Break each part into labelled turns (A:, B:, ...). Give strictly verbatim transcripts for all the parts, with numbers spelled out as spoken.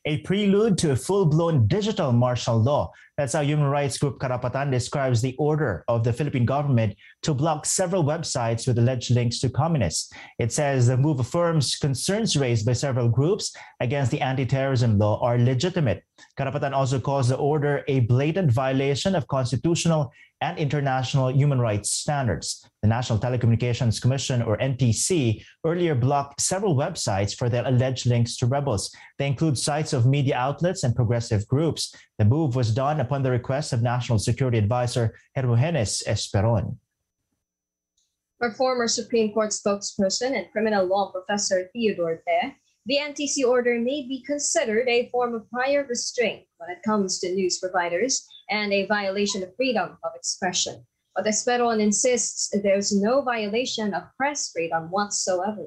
A: a prelude to a full-blown digital martial law. That's how human rights group Karapatan describes the order of the Philippine government to block several websites with alleged links to communists. It says the move affirms concerns raised by several groups against the anti-terrorism law are legitimate. Karapatan also calls the order a blatant violation of constitutional and international human rights standards. The National Telecommunications Commission, or N T C, earlier blocked several websites for their alleged links to rebels. They include sites of media outlets and progressive groups. The move was done upon the request of National Security Advisor Hermogenes Esperon.
B: For former Supreme Court spokesperson and criminal law professor Theodore Te, the N T C order may be considered a form of prior restraint when it comes to news providers and a violation of freedom of expression. But Esperon insists there's no violation of press freedom whatsoever.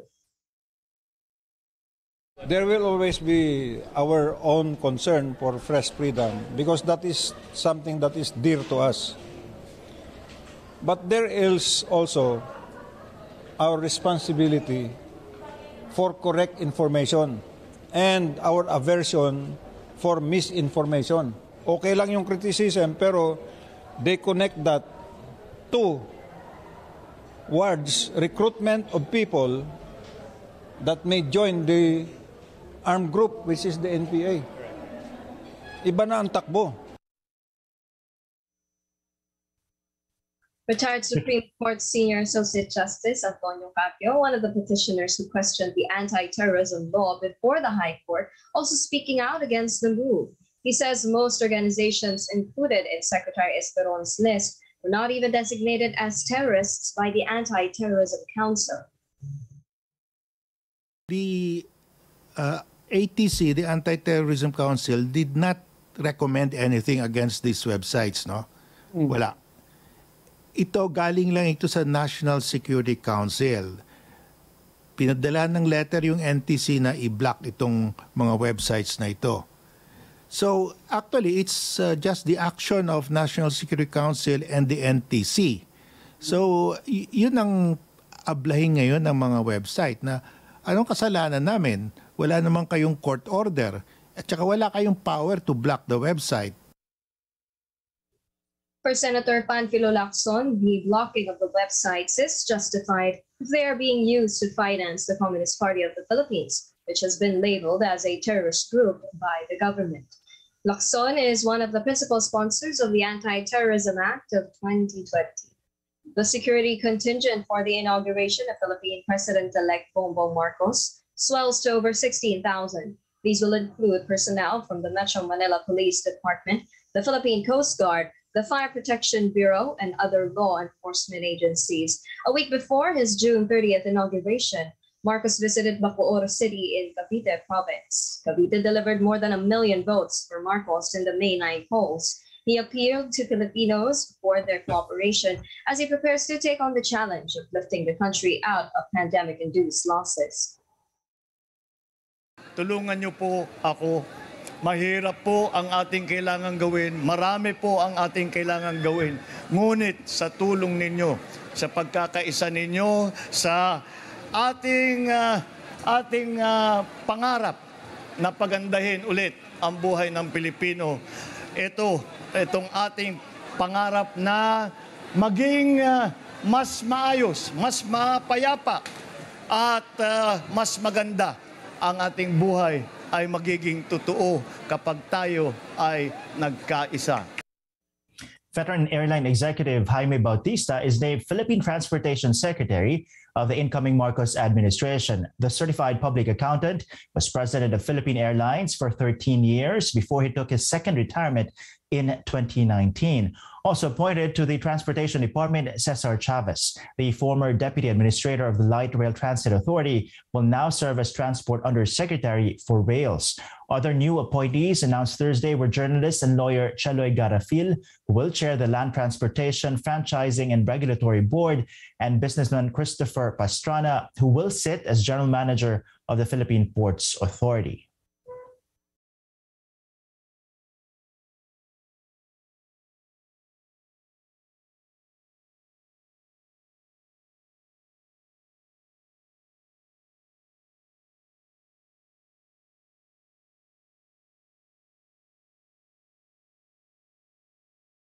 C: There will always be our own concern for press freedom because that is something that is dear to us. But there is also our responsibility for correct information and our aversion for misinformation. Okay lang yung criticism, pero they connect that to towards recruitment of people that may join the armed group, which is the N P A. Iba na ang takbo.
B: Retired Supreme Court Senior Associate Justice Antonio Capio, one of the petitioners who questioned the anti-terrorism law before the High Court, also speaking out against the move. He says most organizations included in Secretary Esperon's list were not even designated as terrorists by the Anti-Terrorism Council.
D: The uh, A T C, the Anti-Terrorism Council, did not recommend anything against these websites, no? Mm. Wala. Ito, galing lang ito sa National Security Council. Pinadala ng letter yung N T C na i-block itong mga websites na ito. So, actually, it's uh, just the action of National Security Council and the N T C. So, y- yun ang ablahin ngayon ng mga website na anong kasalanan namin? Wala naman kayong court order at saka wala kayong power to block the website.
B: For Senator Panfilo Lacson, the blocking of the websites is justified if they are being used to finance the Communist Party of the Philippines, which has been labeled as a terrorist group by the government. Lacson is one of the principal sponsors of the Anti-Terrorism Act of twenty twenty. The security contingent for the inauguration of Philippine President-elect Bongbong Marcos swells to over sixteen thousand. These will include personnel from the Metro Manila Police Department, the Philippine Coast Guard, the Fire Protection Bureau, and other law enforcement agencies. A week before his June thirtieth inauguration, Marcos visited Bacoor City in Cavite Province. Cavite delivered more than a million votes for Marcos in the May ninth polls. He appealed to Filipinos for their cooperation as he prepares to take on the challenge of lifting the country out of pandemic-induced losses.
E: Tulungan niyo po ako. Mahirap po ang ating kailangan gawin. Marami po ang ating kailangan gawin. Ngunit sa tulong ninyo, sa pagkakaisa ninyo, sa ating uh, ating uh, pangarap na pagandahin ulit ang buhay ng Pilipino. Ito, itong ating pangarap na maging uh, mas maayos, mas mapayapa at uh, mas maganda ang ating buhay ay magiging totoo kapag tayo ay nagkaisa.
A: Veteran airline executive Jaime Bautista is named Philippine Transportation Secretary of the incoming Marcos administration. The certified public accountant was president of Philippine Airlines for thirteen years before he took his second retirement in twenty nineteen. Also appointed to the Transportation Department, Cesar Chavez, the former deputy administrator of the Light Rail Transit Authority, will now serve as Transport Undersecretary for Rails. Other new appointees announced Thursday were journalist and lawyer Cheloy Garafil, who will chair the Land Transportation, Franchising and Regulatory Board, and businessman Christopher Pastrana, who will sit as general manager of the Philippine Ports Authority.